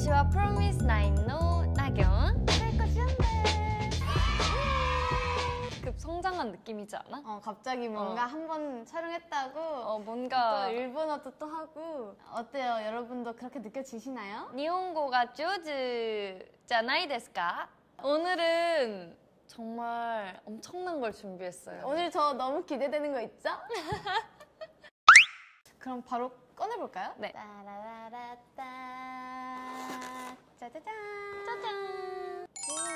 私は Promise 9の나경 급 성장한 느낌이지 않아? 갑자기 뭔가 한 번 촬영했다고 뭔가 또 일본어도 또 하고 어때요? 여러분도 그렇게 느껴지시나요? 일본어가上手じゃないですか? 오늘은 정말 엄청난 걸 준비했어요. 오늘 저 너무 기대되는 거 있죠? 그럼 바로 꺼내볼까요? 네. 따라라라따 짜자잔 짜잔.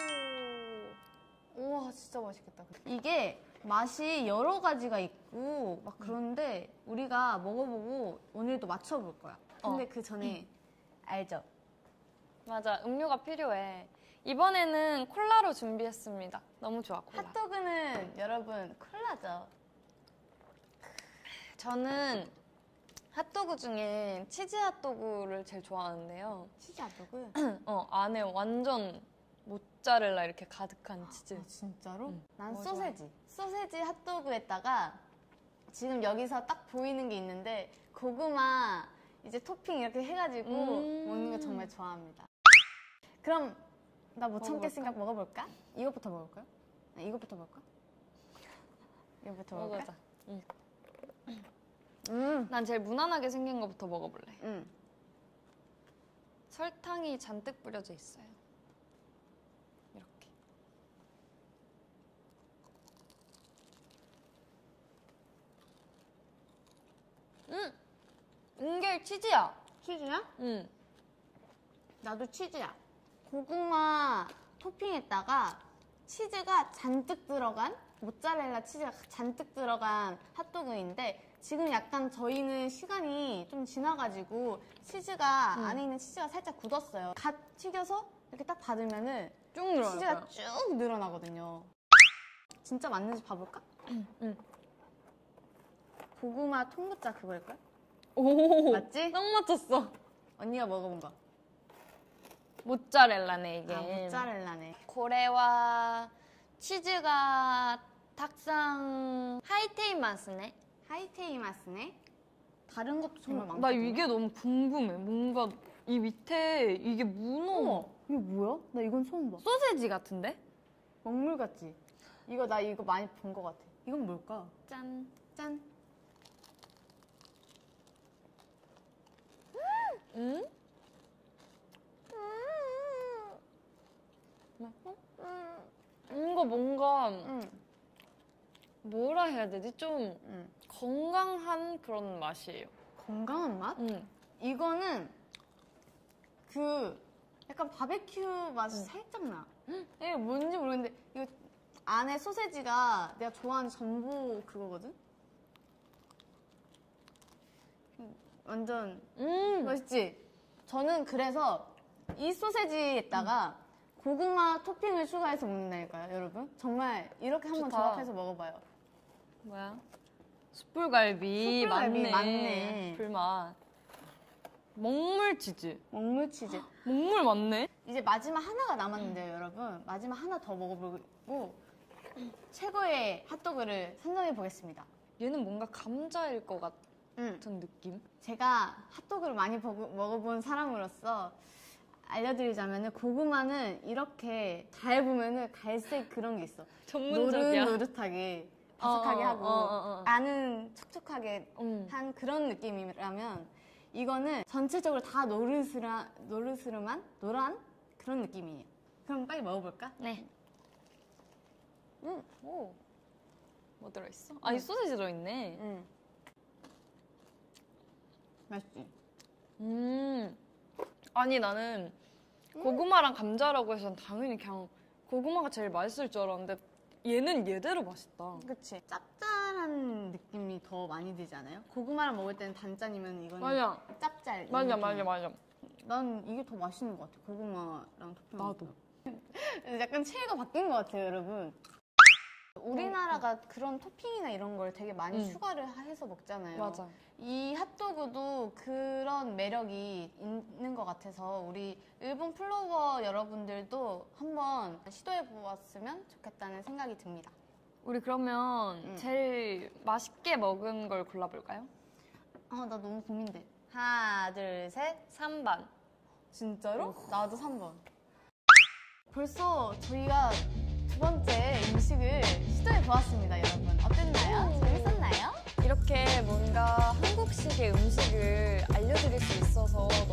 우와 진짜 맛있겠다. 이게 맛이 여러 가지가 있고 막 그런데 우리가 먹어보고 오늘도 맞춰볼 거야. 근데 그 전에 알죠? 맞아, 음료가 필요해. 이번에는 콜라로 준비했습니다. 너무 좋아, 콜라. 핫도그는 여러분 콜라죠. 저는 핫도그 중에 치즈 핫도그를 제일 좋아하는데요. 치즈 핫도그? 안에 완전 모짜렐라 이렇게 가득한 치즈. 아, 진짜로? 난 뭐 소세지. 소세지 핫도그에다가 지금 여기서 딱 보이는 게 있는데 고구마 이제 토핑 이렇게 해가지고 먹는 거 정말 좋아합니다. 그럼 나 못 참겠으니까 먹어볼까? 이것부터 먹을까요? 이것부터 먹을까? 이거부터 먹을까? 먹어보자. 난 제일 무난하게 생긴 거부터 먹어볼래. 설탕이 잔뜩 뿌려져 있어요. 이렇게. 은겔 치즈야. 치즈야? 응. 나도 치즈야. 고구마 토핑에다가 치즈가 잔뜩 들어간 모짜렐라 치즈가 잔뜩 들어간 핫도그인데 지금 약간 저희는 시간이 좀 지나가지고 치즈가 안에 있는 치즈가 살짝 굳었어요. 갓 튀겨서 이렇게 딱 받으면은 쭉 늘어나요. 치즈가 쭉 늘어나거든요. 진짜 맞는지 봐볼까? 응. 고구마 통모짜 그거일걸? 오, 맞지? 딱 맞췄어. 언니가 먹어본 거. 모짜렐라네 이게. 아, 모짜렐라네. 고래와 치즈가 탁상 하이테이마스네. 하이테이마스네. 다른 것도 정말 많거든요. 나 이게 너무 궁금해. 뭔가 이 밑에 이게 문어. 이게 뭐야? 나 이건 처음 봐. 소세지 같은데? 먹물 같지? 나 이거 많이 본 것 같아. 이건 뭘까? 짠. 짠. 이거 뭔가 뭐라 해야 되지? 좀 건강한 그런 맛이에요. 건강한 맛? 이거는 약간 바베큐 맛이 살짝 나. 이게 뭔지 모르겠는데 이거 안에 소세지가 내가 좋아하는 전복 그거거든? 완전 맛있지? 저는 그래서 이 소세지에다가 고구마 토핑을 추가해서 먹는다니까요, 여러분. 정말 이렇게 한번 좋다. 조합해서 먹어봐요. 뭐야? 숯불갈비. 맞네. 불맛. 먹물 치즈. 먹물 치즈. 먹물 맞네? 이제 마지막 하나가 남았는데요, 여러분. 마지막 하나 더 먹어보고 최고의 핫도그를 선정해 보겠습니다. 얘는 뭔가 감자일 것 같은 느낌? 제가 핫도그를 많이 먹어본 사람으로서 알려드리자면 고구마는 이렇게 잘 보면은 갈색 그런 게 있어. 전문적이야. 노릇노릇하게 바삭하게 하고 안은 촉촉하게 한 그런 느낌이라면 이거는 전체적으로 다 노르스름한 노란 그런 느낌이에요. 그럼 빨리 먹어볼까? 네. 오. 뭐 들어있어? 아, 이 소세지 들어있네. 맛있지? 아니, 나는 고구마랑 감자라고 해서 당연히 그냥 고구마가 제일 맛있을 줄 알았는데 얘는 얘대로 맛있다. 그치? 짭짤한 느낌이 더 많이 들지 않아요? 고구마랑 먹을 때는 단짠이면 이거는 맞아. 짭짤. 맞아. 난 이게 더 맛있는 것 같아. 고구마랑 토핑. 나도. 약간 체위가 바뀐 것 같아요, 여러분. 우리나라가 그런 토핑이나 이런 걸 되게 많이 추가를 해서 먹잖아요. 맞아. 이 핫도그도 그런 매력이 있는 것 같아서 우리 일본 플로버 여러분들도 한번 시도해 보았으면 좋겠다는 생각이 듭니다. 우리 그러면 제일 맛있게 먹은 걸 골라볼까요? 나 너무 고민돼. 하나, 둘, 셋. 3번. 진짜로? 나도 3번. 벌써 저희가 두 번째 음식을 시도해 보았습니다, 여러분. 어땠나요? 재밌었나요? 이렇게 뭔가 한국식의 음식을 알려드릴 수 있어서